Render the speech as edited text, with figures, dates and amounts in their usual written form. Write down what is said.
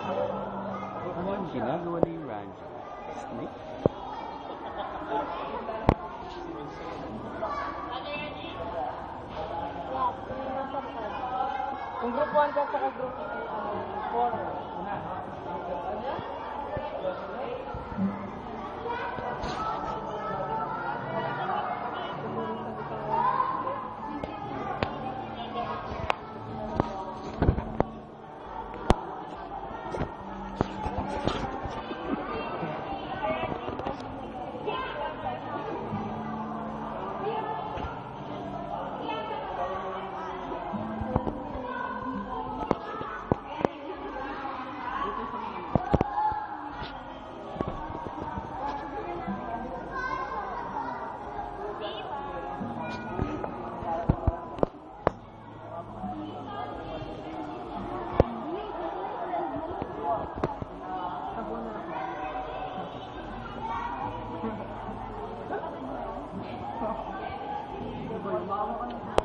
Ano ang ginagawa ni Ranjo? Snake? Kung group 1 ka sa group 4. Mama ka na.